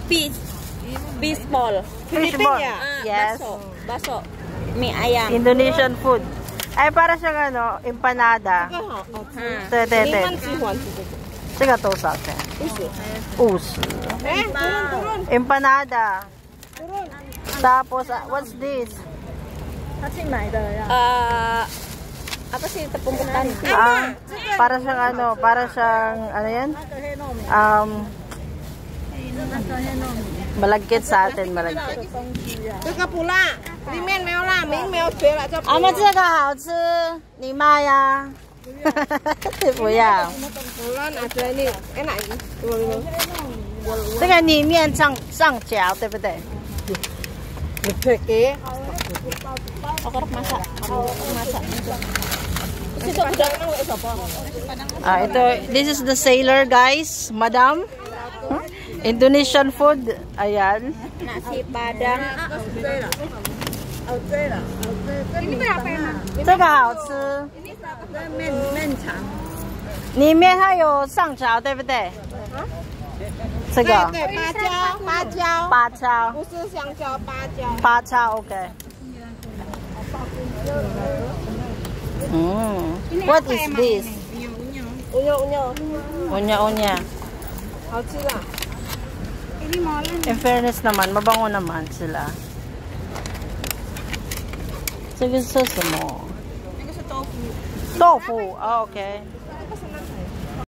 Fish ball. Fish ball. Yes. Baso. Mie ayam. Indonesian food. Ay, para siyang ano, empanada. Sige, to sa akin. 50. Empanada. Tapos, what's this? Apa sih tepung ketan? Para siyang ano yan? Malagkit sa atin, malagkit. Ito pula. Limen没有啦，明没有学了就。 这个好吃，你卖呀？不要。这个里面上嚼，对不对？ this is the sailor, guys, madam. Indonesian food, ayan. Nasi padang. 这个好吃。 面肠。 里面它有上嚼，对不对？这个。 对，芭蕉。 芭蕉。 不是香蕉，芭蕉。 芭蕉 ，OK。What is this? Unya. 好吃啦。 In fairness naman, mabango naman sila. 这个是什么？ 那个是豆腐。 豆腐，哦 ，OK。